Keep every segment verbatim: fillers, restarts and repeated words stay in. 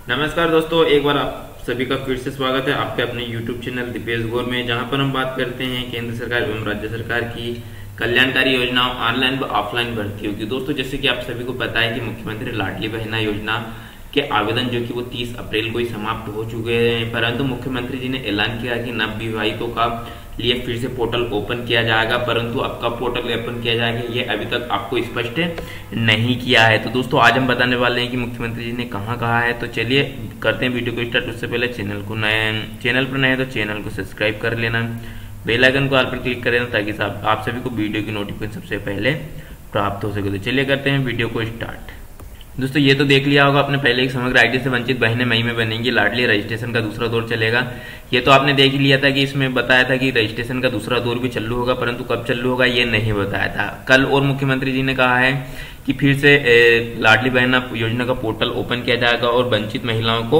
नमस्कार दोस्तों, एक बार आप सभी का फिर से स्वागत है आपके अपने यूट्यूब चैनल दीपेश गौर में, जहां पर हम बात करते हैं केंद्र सरकार एवं राज्य सरकार की कल्याणकारी योजनाओं ऑनलाइन व ऑफलाइन भर्तियों की। दोस्तों, जैसे कि आप सभी को पता है कि मुख्यमंत्री लाडली बहना योजना के आवेदन जो कि वो तीस अप्रैल को ही समाप्त हो चुके हैं, परंतु मुख्यमंत्री जी ने ऐलान किया कि नवविवाहितों का लिए फिर से पोर्टल ओपन किया जाएगा, परंतु अब कब पोर्टल ओपन किया जाएगा ये अभी तक आपको स्पष्ट नहीं किया है। तो दोस्तों, आज हम बताने वाले हैं कि मुख्यमंत्री जी ने कहां कहा है। तो चलिए करते हैं वीडियो को स्टार्ट। उससे पहले चैनल को नए चैनल पर नए हैं तो चैनल को सब्सक्राइब कर लेना, बेल आइकन को ऑल पर क्लिक कर लेना ताकि आप सभी को वीडियो की नोटिफिकेशन सबसे पहले प्राप्त हो सके। तो चलिए करते हैं वीडियो को स्टार्ट। दोस्तों, ये तो देख लिया होगा आपने पहले ही, समग्र आईडी से वंचित बहनें मई में बनेंगी, लाडली रजिस्ट्रेशन का दूसरा दौर चलेगा। ये तो आपने देख ही लिया था कि इसमें बताया था कि रजिस्ट्रेशन का दूसरा दौर भी चालू होगा, परंतु कब चालू होगा ये नहीं बताया था। कल और मुख्यमंत्री जी ने कहा है कि फिर से लाडली बहना योजना का पोर्टल ओपन किया जाएगा और वंचित महिलाओं को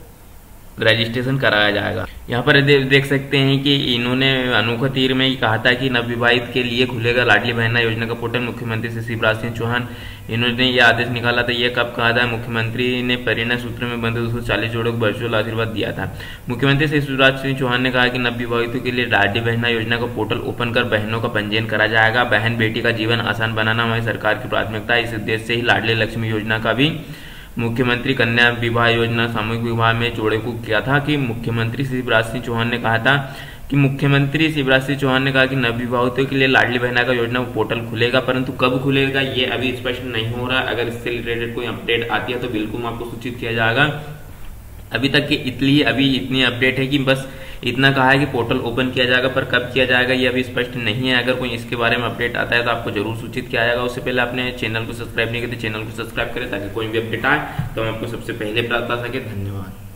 रजिस्ट्रेशन कराया जाएगा। यहाँ पर दे, देख सकते हैं कि इन्होंने अनोखा तीर में कहा था कि नवविवाहित के लिए खुलेगा लाडली बहना योजना का पोर्टल। मुख्यमंत्री से शिवराज सिंह चौहान इन्होंने ये आदेश निकाला था। ये कब कहा था? मुख्यमंत्री ने परिणय सूत्र में बंधे दो सौ चालीस जोड़ों को वर्चुअल आशीर्वाद दिया था। मुख्यमंत्री से शिवराज सिंह चौहान ने कहा कि नवविवाहितों के लिए लाडली बहना योजना का पोर्टल ओपन कर बहनों का पंजीयन करा जाएगा। बहन बेटी का जीवन आसान बनाना हमारी सरकार की प्राथमिकता है। इस उद्देश्य से ही लाडली लक्ष्मी योजना का भी मुख्यमंत्री कन्या विवाह योजना सामूहिक विवाह में जोड़े को किया था। कि मुख्यमंत्री शिवराज सिंह चौहान ने कहा था कि मुख्यमंत्री शिवराज सिंह चौहान ने कहा कि नवविवाहितों के लिए लाडली बहना का योजना पोर्टल खुलेगा, परंतु कब खुलेगा ये अभी स्पष्ट नहीं हो रहा। अगर इससे रिलेटेड कोई अपडेट आती है तो बिल्कुल आपको सूचित किया जाएगा। अभी तक की इतनी अभी इतनी अपडेट है कि बस इतना कहा है कि पोर्टल ओपन किया जाएगा, पर कब किया जाएगा ये अभी स्पष्ट नहीं है। अगर कोई इसके बारे में अपडेट आता है तो आपको जरूर सूचित किया जाएगा। उससे पहले आपने चैनल को सब्सक्राइब नहीं किया तो चैनल को सब्सक्राइब करें ताकि कोई भी अपडेट आए तो हम आपको सबसे पहले प्राप्त आ सके। धन्यवाद।